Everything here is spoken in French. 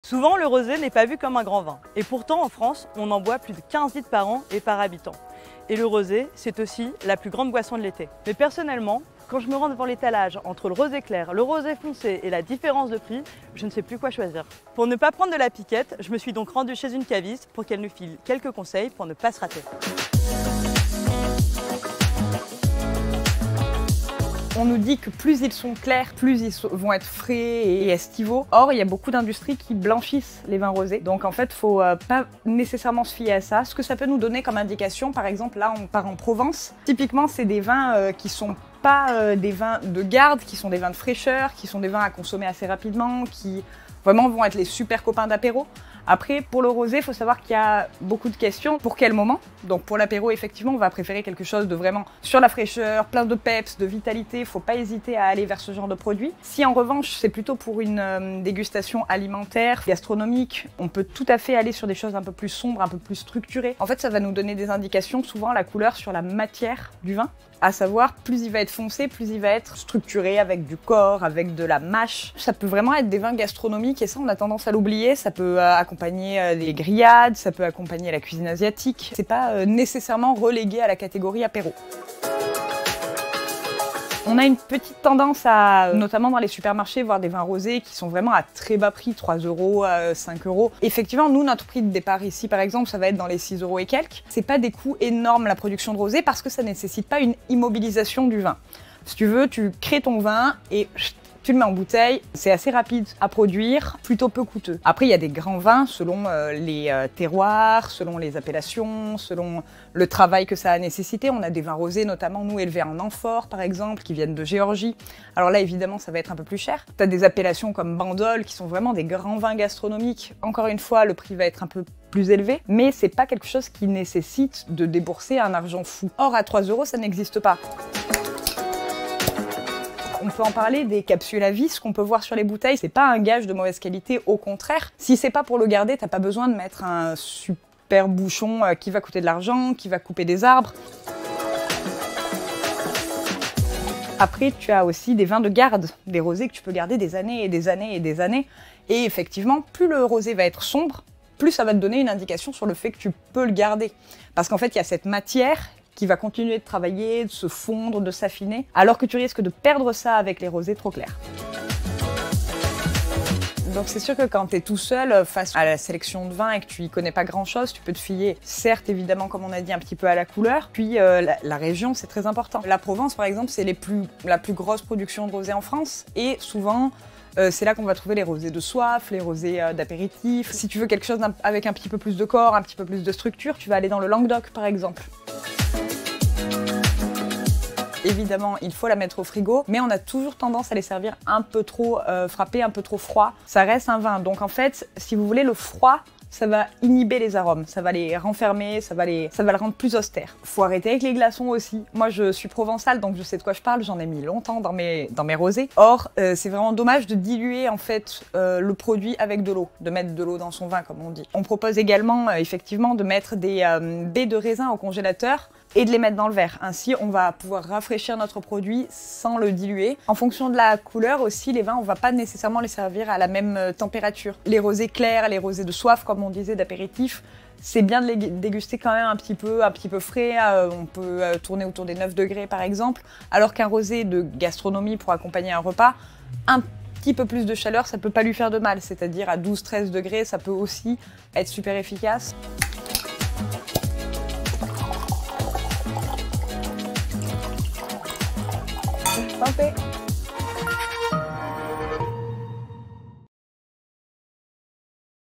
Souvent, le rosé n'est pas vu comme un grand vin. Et pourtant, en France, on en boit plus de 15 litres par an et par habitant. Et le rosé, c'est aussi la plus grande boisson de l'été. Mais personnellement, quand je me rends devant l'étalage entre le rosé clair, le rosé foncé et la différence de prix, je ne sais plus quoi choisir. Pour ne pas prendre de la piquette, je me suis donc rendue chez une caviste pour qu'elle nous file quelques conseils pour ne pas se rater. On nous dit que plus ils sont clairs, plus ils vont être frais et estivaux. Or, il y a beaucoup d'industries qui blanchissent les vins rosés. Donc en fait, il ne faut pas nécessairement se fier à ça. Ce que ça peut nous donner comme indication, par exemple, là, on part en Provence. Typiquement, c'est des vins qui sont pas des vins de garde, qui sont des vins de fraîcheur, qui sont des vins à consommer assez rapidement, qui vraiment vont être les super copains d'apéro. Après, pour le rosé, il faut savoir qu'il y a beaucoup de questions. Pour quel moment? Donc pour l'apéro, effectivement, on va préférer quelque chose de vraiment sur la fraîcheur, plein de peps, de vitalité. Il ne faut pas hésiter à aller vers ce genre de produit. Si en revanche, c'est plutôt pour une dégustation alimentaire, gastronomique, on peut tout à fait aller sur des choses un peu plus sombres, un peu plus structurées. En fait, ça va nous donner des indications, souvent la couleur sur la matière du vin. À savoir, plus il va être foncé, plus il va être structuré avec du corps, avec de la mâche. Ça peut vraiment être des vins gastronomiques et ça, on a tendance à l'oublier. Ça peut accompagner les grillades, ça peut accompagner la cuisine asiatique. C'est pas nécessairement relégué à la catégorie apéro. On a une petite tendance à, notamment dans les supermarchés, voir des vins rosés qui sont vraiment à très bas prix, 3 €, 5 €. Effectivement, nous, notre prix de départ ici, par exemple, ça va être dans les 6 € et quelques. C'est pas des coûts énormes la production de rosé parce que ça nécessite pas une immobilisation du vin. Si tu veux, tu crées ton vin et tu le mets en bouteille, c'est assez rapide à produire, plutôt peu coûteux. Après, il y a des grands vins selon les terroirs, selon les appellations, selon le travail que ça a nécessité. On a des vins rosés, notamment nous élevés en amphore, par exemple, qui viennent de Géorgie. Alors là, évidemment, ça va être un peu plus cher. Tu as des appellations comme Bandol, qui sont vraiment des grands vins gastronomiques. Encore une fois, le prix va être un peu plus élevé, mais c'est pas quelque chose qui nécessite de débourser un argent fou. Or, à 3 €, ça n'existe pas. On peut en parler des capsules à vis qu'on peut voir sur les bouteilles. C'est pas un gage de mauvaise qualité, au contraire. Si c'est pas pour le garder, t'as pas besoin de mettre un super bouchon qui va coûter de l'argent, qui va couper des arbres. Après, tu as aussi des vins de garde, des rosés que tu peux garder des années et des années et des années. Et effectivement, plus le rosé va être sombre, plus ça va te donner une indication sur le fait que tu peux le garder. Parce qu'en fait, il y a cette matière qui va continuer de travailler, de se fondre, de s'affiner, alors que tu risques de perdre ça avec les rosés trop clairs. Donc c'est sûr que quand tu es tout seul face à la sélection de vins et que tu y connais pas grand-chose, tu peux te fier, certes évidemment comme on a dit, un petit peu à la couleur, puis la région c'est très important. La Provence par exemple c'est la plus grosse production de rosés en France et souvent c'est là qu'on va trouver les rosés de soif, les rosés d'apéritif. Si tu veux quelque chose avec un petit peu plus de corps, un petit peu plus de structure, tu vas aller dans le Languedoc par exemple. Évidemment, il faut la mettre au frigo, mais on a toujours tendance à les servir un peu trop frappés, un peu trop froids. Ça reste un vin, donc en fait, si vous voulez, le froid, ça va inhiber les arômes, ça va les renfermer, ça va le rendre plus austère. Faut arrêter avec les glaçons aussi. Moi, je suis provençale, donc je sais de quoi je parle, j'en ai mis longtemps dans mes rosés. Or, c'est vraiment dommage de diluer en fait le produit avec de l'eau, de mettre de l'eau dans son vin, comme on dit. On propose également, effectivement, de mettre des baies de raisin au congélateur et de les mettre dans le verre. Ainsi, on va pouvoir rafraîchir notre produit sans le diluer. En fonction de la couleur aussi, les vins, on va pas nécessairement les servir à la même température. Les rosés clairs, les rosés de soif, comme on disait, d'apéritif, c'est bien de les déguster quand même un petit peu frais. On peut tourner autour des 9 degrés par exemple, alors qu'un rosé de gastronomie pour accompagner un repas, un petit peu plus de chaleur, ça peut pas lui faire de mal. C'est-à-dire à 12-13 degrés, ça peut aussi être super efficace. Santé!